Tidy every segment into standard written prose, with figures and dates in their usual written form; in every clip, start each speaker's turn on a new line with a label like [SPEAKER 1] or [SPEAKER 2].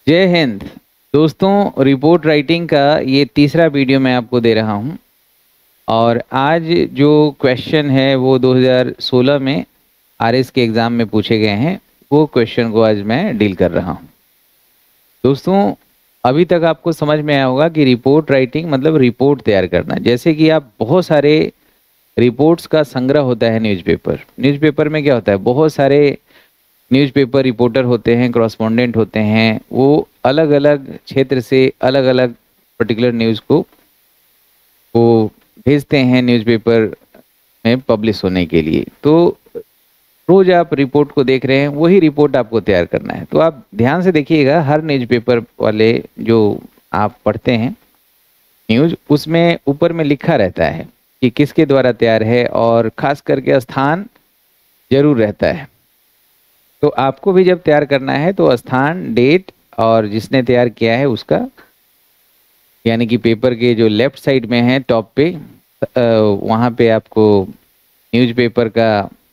[SPEAKER 1] जय हिंद। दोस्तों, report writing का ये तीसरा वीडियो मैं आपको दे रहा हूँ। और आज जो क्वेश्चन है वो 2016 में आरएस के एग्ज़ाम में पूछे गए हैं। वो क्वेश्चन को आज मैं डील कर रहा हूँ। दोस्तों, अभी तक आपको समझ में आया होगा कि रिपोर्ट राइटिंग मतलब रिपोर्ट तैयार करना। जैसे कि आप बहुत सारे रिपोर्ट्स का संग्रह होता है न्यूज़पेपर। न्यूज़पेपर में क्या होता है, बहुत सारे न्यूज़पेपर रिपोर्टर होते हैं, करस्पॉन्डेंट होते हैं। वो अलग अलग क्षेत्र से अलग अलग पर्टिकुलर न्यूज़ को वो भेजते हैं न्यूज़पेपर में पब्लिश होने के लिए। तो रोज आप रिपोर्ट को देख रहे हैं, वही रिपोर्ट आपको तैयार करना है। तो आप ध्यान से देखिएगा, हर न्यूज़पेपर वाले जो आप पढ़ते हैं न्यूज़, उसमें ऊपर में लिखा रहता है कि किसके द्वारा तैयार है, और खास करके स्थान जरूर रहता है। तो आपको भी जब तैयार करना है तो स्थान, डेट और जिसने तैयार किया है उसका, यानी कि पेपर के जो लेफ्ट साइड में है टॉप पे, वहाँ पे आपको न्यूज़पेपर का,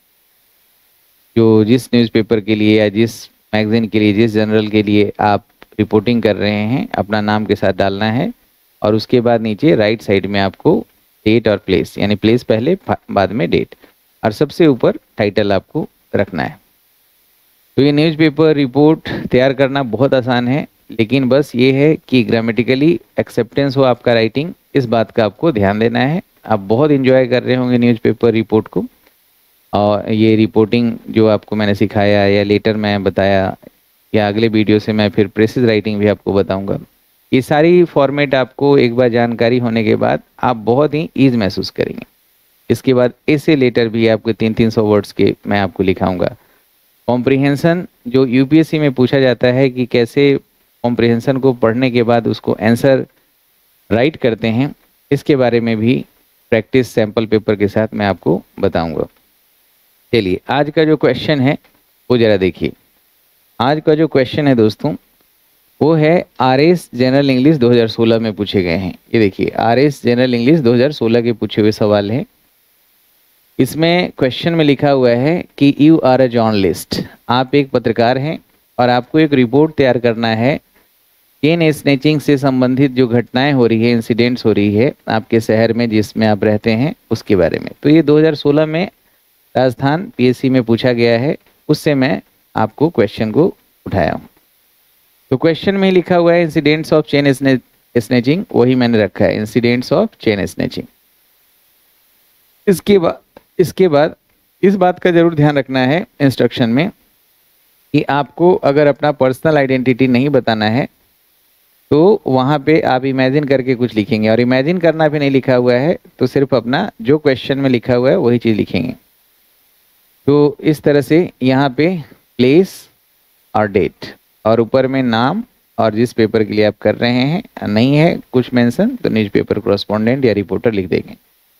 [SPEAKER 1] जो जिस न्यूज़पेपर के लिए या जिस मैगजीन के लिए, जिस जर्नल के लिए आप रिपोर्टिंग कर रहे हैं, अपना नाम के साथ डालना है। और उसके बाद नीचे राइट साइड में आपको डेट और प्लेस, यानी प्लेस पहले बाद में डेट, और सबसे ऊपर टाइटल आपको रखना है। तो ये न्यूज़पेपर रिपोर्ट तैयार करना बहुत आसान है, लेकिन बस ये है कि ग्रामेटिकली एक्सेप्टेंस हो आपका राइटिंग, इस बात का आपको ध्यान देना है। आप बहुत इंजॉय कर रहे होंगे न्यूज़पेपर रिपोर्ट को। और ये रिपोर्टिंग जो आपको मैंने सिखाया या लेटर मैं बताया, या अगले वीडियो से मैं फिर प्रेसिज राइटिंग भी आपको बताऊंगा, ये सारी फॉर्मेट आपको एक बार जानकारी होने के बाद आप बहुत ही ईज महसूस करेंगे। इसके बाद ऐसे लेटर भी आपके 300-300 वर्ड्स के मैं आपको लिखाऊंगा। कॉम्प्रिहेंशन जो यूपीएससी में पूछा जाता है कि कैसे कॉम्प्रिहेंशन को पढ़ने के बाद उसको आंसर राइट करते हैं, इसके बारे में भी प्रैक्टिस सैंपल पेपर के साथ मैं आपको बताऊंगा। चलिए, आज का जो क्वेश्चन है वो जरा देखिए। आज का जो क्वेश्चन है दोस्तों, वो है आरएस जनरल इंग्लिश 2016 में पूछे गए हैं। ये देखिए, आरएस जनरल इंग्लिश 2016 के पूछे हुए सवाल हैं। इसमें क्वेश्चन में लिखा हुआ है कि यू आर अ जर्नलिस्ट, आप एक पत्रकार हैं और आपको एक रिपोर्ट तैयार करना है चेन स्नैचिंग से संबंधित जो घटनाएं हो रही है, इंसिडेंट्स हो रही है आपके शहर में जिसमें आप रहते हैं, उसके बारे में। तो ये 2016 में राजस्थान पीएससी में पूछा गया है, उससे मैं आपको क्वेश्चन को उठाया हूँ। तो क्वेश्चन में लिखा हुआ है इंसिडेंट्स ऑफ चेन स्नैचिंग, वही मैंने रखा है, इंसिडेंट्स ऑफ चेन स्नैचिंग। इसके बाद इस बात का जरूर ध्यान रखना है इंस्ट्रक्शन में कि आपको अगर अपना पर्सनल आइडेंटिटी नहीं बताना है तो वहाँ पे आप इमेजिन करके कुछ लिखेंगे, और इमेजिन करना भी नहीं लिखा हुआ है तो सिर्फ अपना जो क्वेश्चन में लिखा हुआ है वही चीज़ लिखेंगे। तो इस तरह से यहाँ पे प्लेस और डेट, और ऊपर में नाम, और जिस पेपर के लिए आप कर रहे हैं नहीं है कुछ मेंशन तो न्यूज़पेपर कॉरेस्पॉन्डेंट या रिपोर्टर लिख देंगे।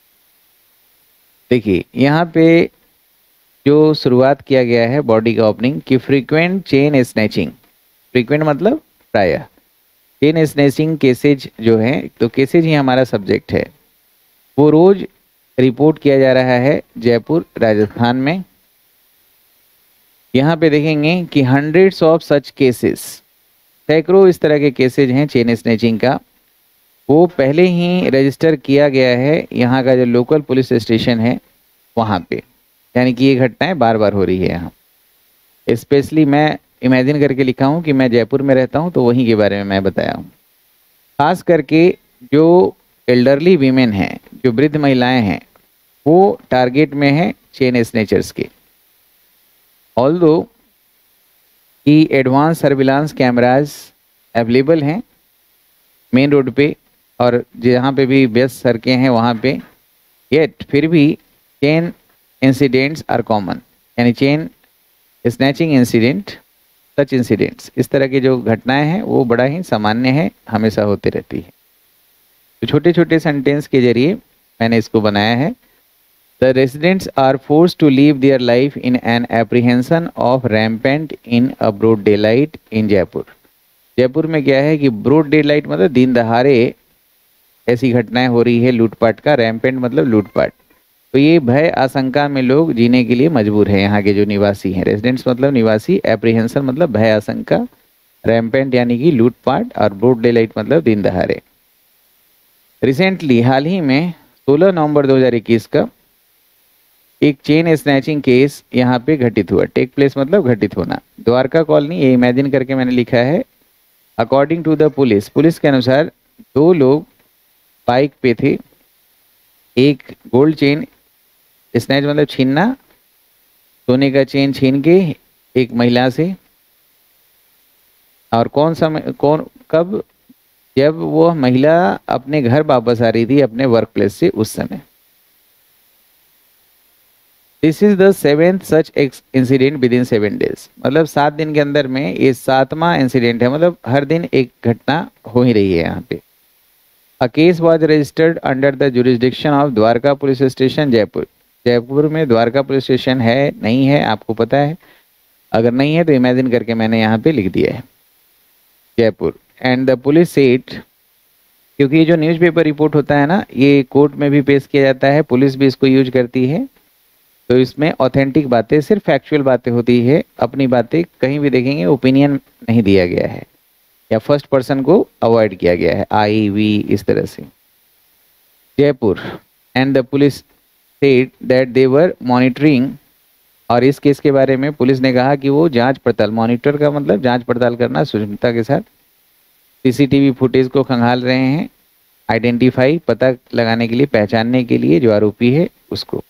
[SPEAKER 1] देखिए, यहाँ पे जो शुरुआत किया गया है बॉडी का ओपनिंग कि फ्रीक्वेंट चेन स्नैचिंग, फ्रीक्वेंट मतलब प्रायः, चेन स्नैचिंग केसेज जो है, तो केसेज ही हमारा सब्जेक्ट है, वो रोज रिपोर्ट किया जा रहा है जयपुर राजस्थान में। यहाँ पे देखेंगे कि हंड्रेड्स ऑफ सच केसेस, सैकड़ों इस तरह के केसेज हैं चेन स्नैचिंग का, वो पहले ही रजिस्टर किया गया है यहाँ का जो लोकल पुलिस स्टेशन है वहाँ पे। यानी कि ये घटनाएं बार बार हो रही है यहाँ। स्पेशली मैं इमेजिन करके लिखा हूँ कि मैं जयपुर में रहता हूँ, तो वहीं के बारे में मैं बताया हूँ। खास करके जो एल्डरली वीमेन हैं, जो वृद्ध महिलाएं हैं, वो टारगेट में है चेन स्नेचर्स के। ऑल्दो कि एडवांस सर्विलांस कैमराज अवेलेबल हैं मेन रोड पे और जहाँ पे भी व्यस्त सड़कें हैं वहाँ पे, येट फिर भी चेन इंसिडेंट्स आर कॉमन, यानी chain snatching incident, such incidents, इस तरह की जो घटनाएं हैं वो बड़ा ही सामान्य है, हमेशा होती रहती है। तो छोटे छोटे सेंटेंस के जरिए मैंने इसको बनाया है। The residents are force to live their life in an apprehension of rampant in a broad daylight in Jaipur. Jaipur में क्या है कि ब्रॉड डे लाइट मतलब दिन दहाड़े ऐसी घटनाएं हो रही है लूटपाट का, रैम्पेंट मतलब लूटपाट। तो ये भय आशंका में लोग जीने के लिए मजबूर हैं, यहाँ के जो निवासी हैं। रेजिडेंट्स मतलब निवासी, एप्रीहेंशन मतलब भय आशंका, रैम्पेंट यानी कि लूटपाट, और ब्रॉड डे लाइट मतलब दिन दहाड़े। रिसेंटली हाल ही में 16 नवंबर 2021 का एक चेन स्नैचिंग केस यहाँ पे घटित हुआ। टेक प्लेस मतलब घटित होना। द्वारका कॉलोनी, ये इमेजिन करके मैंने लिखा है। According to the police, police के अनुसार 2 लोग बाइक पे थे। एक गोल्ड चेन स्नैच मतलब छीनना, सोने का चेन छीन के एक महिला से। और कौन कब? जब वो महिला अपने घर वापस आ रही थी अपने वर्क प्लेस से उस समय। This is the 7th such incident within 7 days, मतलब 7 दिन के अंदर में ये 7वां इंसिडेंट है, मतलब हर दिन एक घटना हो ही रही है यहाँ पे। A case was registered under the jurisdiction of Dwarka police station Jaipur. Jaipur में द्वारका पुलिस स्टेशन है नहीं है आपको पता है? अगर नहीं है तो इमेजिन करके मैंने यहाँ पे लिख दिया है Jaipur. And the police said, क्योंकि ये जो न्यूज़पेपर रिपोर्ट होता है ना, ये कोर्ट में भी पेश किया जाता है, पुलिस भी इसको यूज करती है, तो इसमें ऑथेंटिक बातें, सिर्फ फैक्चुअल बातें होती है। अपनी बातें कहीं भी देखेंगे ओपिनियन नहीं दिया गया है, या फर्स्ट पर्सन को अवॉइड किया गया है, आई वी इस तरह से। Jaipur and the police said that they were monitoring, और इस केस के बारे में पुलिस ने कहा कि वो जांच पड़ताल, मॉनिटर का मतलब जांच पड़ताल करना सूक्ष्मता के साथ, सीसीटीवी फुटेज को खंगाल रहे हैं, आइडेंटिफाई पता लगाने के लिए, पहचानने के लिए जो आरोपी है उसको।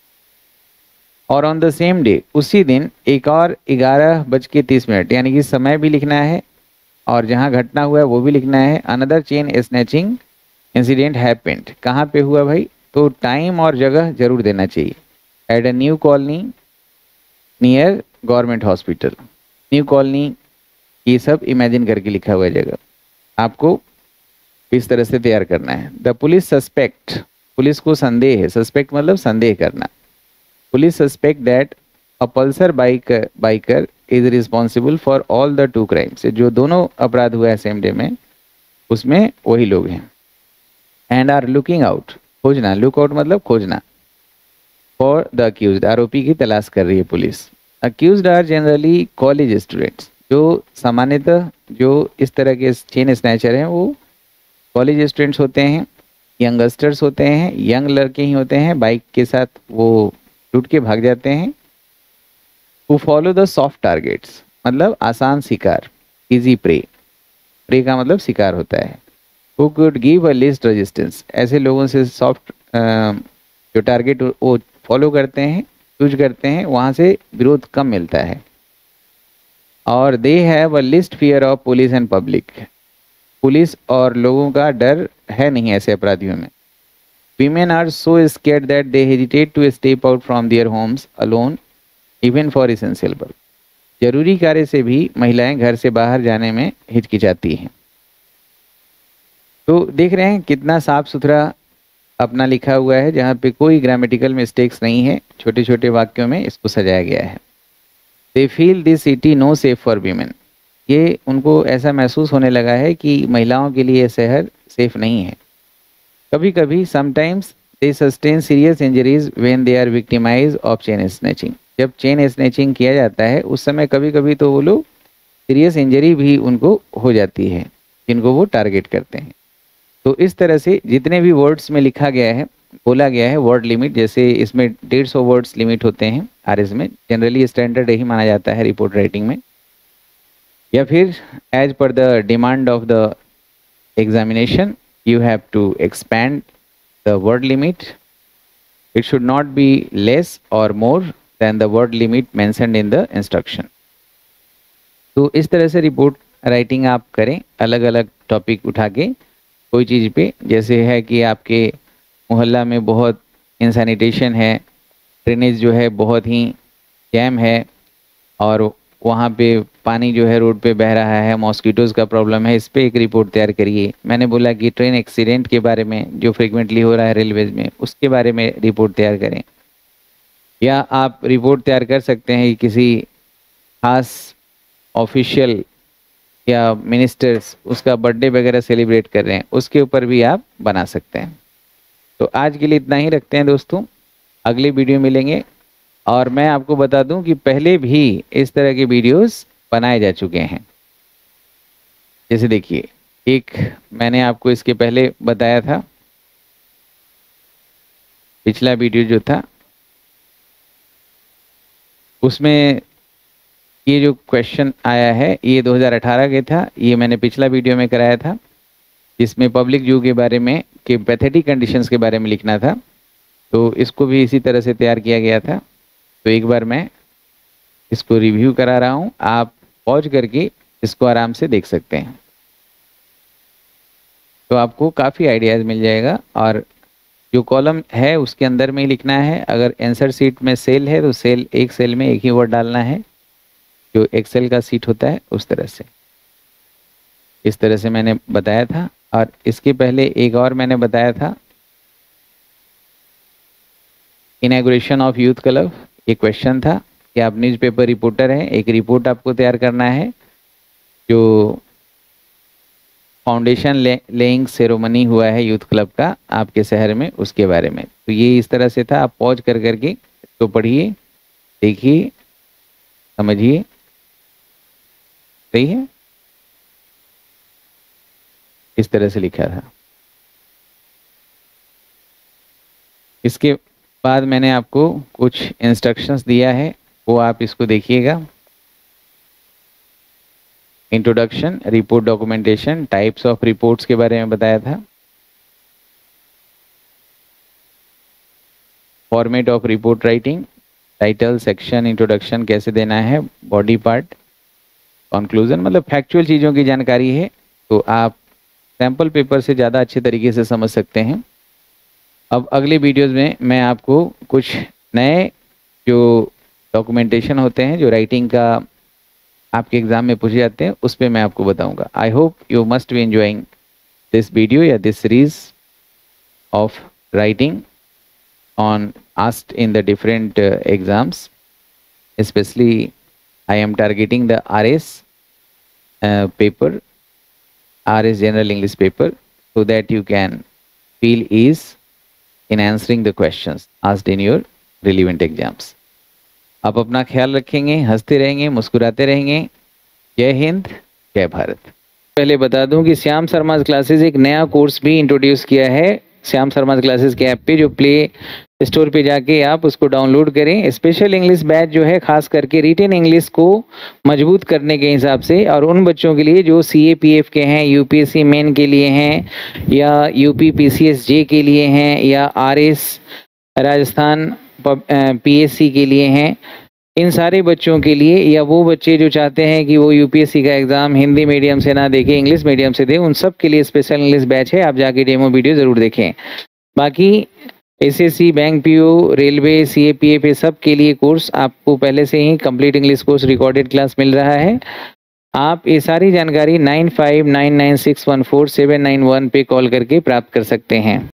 [SPEAKER 1] और ऑन द सेम डे, उसी दिन एक और 11:30 यानी कि समय भी लिखना है और जहां घटना हुआ है वो भी लिखना है। Another chain snatching incident happened. कहाँ पे हुआ भाई? तो टाइम और जगह जरूर देना चाहिए। At a new colony near government hospital. New colony, ये सब इमेजिन करके लिखा हुआ जगह आपको इस तरह से तैयार करना है। द पुलिस सस्पेक्ट, पुलिस को संदेह है, सस्पेक्ट मतलब संदेह करना। Police suspect that a Pulsar biker is responsible for all the 2 crimes. जो दोनों अपराध हुआ है सेम डे में, उसमें वही लोग हैं। एंड आर लुकिंग आउट, खोजना, लुक आउट मतलब खोजना, फॉर द अक्यूज्ड, आरोपी की तलाश कर रही है police. Accused are generally college students. जो सामान्यतः जो इस तरह के चेन स्नैचर हैं वो कॉलेज स्टूडेंट्स होते हैं, यंगस्टर्स होते हैं, यंग लड़के ही होते हैं, बाइक के साथ वो लूट के भाग जाते हैं। who follow the soft targets, मतलब आसान शिकार, easy prey, prey का मतलब शिकार होता है। who could give a least resistance, ऐसे लोगों से सॉफ्ट जो टारगेट वो फॉलो करते हैं, चूज करते हैं, वहाँ से विरोध कम मिलता है। और they have a least fear of police and public, police और लोगों का डर है नहीं ऐसे अपराधियों में। Women are so scared that they hesitate to step out from their homes alone, even for essential work. जरूरी कार्य से भी महिलाएं घर से बाहर जाने में हिचकिचाती हैं। तो देख रहे हैं कितना साफ सुथरा अपना लिखा हुआ है, जहाँ पे कोई ग्रामेटिकल मिस्टेक्स नहीं है, छोटे छोटे वाक्यों में इसको सजाया गया है। They feel this city no safe for women. ये उनको ऐसा महसूस होने लगा है कि महिलाओं के लिए यह शहर सेफ नहीं है। कभी कभी sometimes they sustain serious injuries when they are victimize of chain snatching. जब चेन स्नैचिंग किया जाता है उस समय कभी कभी तो वो लोग सीरियस इंजरी भी उनको हो जाती है जिनको वो टारगेट करते हैं। तो इस तरह से जितने भी वर्ड्स में लिखा गया है, बोला गया है, वर्ड लिमिट, जैसे इसमें 150 वर्ड्स लिमिट होते हैं आरएस में, जनरली स्टैंडर्ड यही माना जाता है रिपोर्ट राइटिंग में, या फिर as per the demand of the examination you have to expand the word limit. It should not be less or more than the word limit mentioned in the instruction. तो इस तरह से report writing आप करें, अलग अलग topic उठा के कोई चीज़ पे, जैसे है कि आपके मोहल्ला में बहुत इंसैनिटेशन है, ड्रेनेज जो है बहुत ही जैम है, और वहाँ पे पानी जो है रोड पे बह रहा है, मॉस्किटोज़ का प्रॉब्लम है, इस पे एक रिपोर्ट तैयार करिए। मैंने बोला कि ट्रेन एक्सीडेंट के बारे में जो फ्रिक्वेंटली हो रहा है रेलवेज में, उसके बारे में रिपोर्ट तैयार करें। या आप रिपोर्ट तैयार कर सकते हैं किसी खास ऑफिशियल या मिनिस्टर्स उसका बर्थडे वगैरह सेलिब्रेट कर रहे हैं, उसके ऊपर भी आप बना सकते हैं। तो आज के लिए इतना ही रखते हैं दोस्तों, अगली वीडियो मिलेंगे। और मैं आपको बता दूं कि पहले भी इस तरह के वीडियोस बनाए जा चुके हैं। जैसे देखिए, एक मैंने आपको इसके पहले बताया था, पिछला वीडियो जो था उसमें ये जो क्वेश्चन आया है ये 2018 के था। ये मैंने पिछला वीडियो में कराया था, जिसमें पब्लिक जू के बारे में, कि पैथेटिक कंडीशंस के बारे में लिखना था। तो इसको भी इसी तरह से तैयार किया गया था। तो एक बार मैं इसको रिव्यू करा रहा हूँ, आप पॉज करके इसको आराम से देख सकते हैं, तो आपको काफ़ी आइडियाज़ मिल जाएगा। और जो कॉलम है उसके अंदर में ही लिखना है। अगर आंसर शीट में सेल है तो सेल, एक सेल में एक ही वर्ड डालना है, जो एक्सेल का सीट होता है उस तरह से। इस तरह से मैंने बताया था। और इसके पहले एक और मैंने बताया था, इनॉग्रेशन ऑफ यूथ क्लब। ये क्वेश्चन था कि आप न्यूज़पेपर रिपोर्टर हैं, एक रिपोर्ट आपको तैयार करना है जो फाउंडेशन लेइंग सेरेमनी हुआ है यूथ क्लब का आपके शहर में, उसके बारे में। तो ये इस तरह से था। आप पॉज कर करके इसको पढ़िए, देखिए, समझिए। सही है, इस तरह से लिखा था। इसके बाद मैंने आपको कुछ इंस्ट्रक्शंस दिया है, वो आप इसको देखिएगा। Introduction, report documentation, types of reports के बारे में बताया था। Format of report writing, title, section, introduction कैसे देना है, बॉडी पार्ट, कंक्लूजन, मतलब फैक्चुअल चीज़ों की जानकारी है। तो आप सैम्पल पेपर से ज़्यादा अच्छे तरीके से समझ सकते हैं। अब अगले वीडियोज़ में मैं आपको कुछ नए जो डॉक्यूमेंटेशन होते हैं, जो राइटिंग का आपके एग्ज़ाम में पूछे जाते हैं, उस पर मैं आपको बताऊंगा। I hope you must be enjoying this video या this series of writing on asked in the different exams. Especially I am targeting the RS paper, RS General English paper, so that you can feel ease in answering the questions asked in your relevant exams. आप अपना ख्याल रखेंगे, हंसते रहेंगे, मुस्कुराते रहेंगे। जय हिंद, जय भारत। पहले बता दूं कि श्याम शर्मा क्लासेस एक नया कोर्स भी इंट्रोड्यूस किया है श्याम शर्मा क्लासेस के ऐप पे, जो प्ले स्टोर पे जाके आप उसको डाउनलोड करें। स्पेशल इंग्लिश बैच जो है खास करके रिटेन इंग्लिश को मजबूत करने के हिसाब से, और उन बच्चों के लिए जो CAPF के हैं, UPSC मेन के लिए हैं, या UP PCS J के लिए हैं, या RS राजस्थान PSC के लिए हैं। इन सारे बच्चों के लिए, या वो बच्चे जो चाहते हैं कि वो UPSC का एग्ज़ाम हिंदी मीडियम से ना देखें, इंग्लिश मीडियम से दें, उन सब के लिए स्पेशल इंग्लिश बैच है। आप जाके डेमो वीडियो ज़रूर देखें। बाकी SSC, bank PO, railway, CAPF, ये सब के लिए कोर्स आपको पहले से ही complete English course recorded class मिल रहा है। आप ये सारी जानकारी 9599614791 पे कॉल करके प्राप्त कर सकते हैं।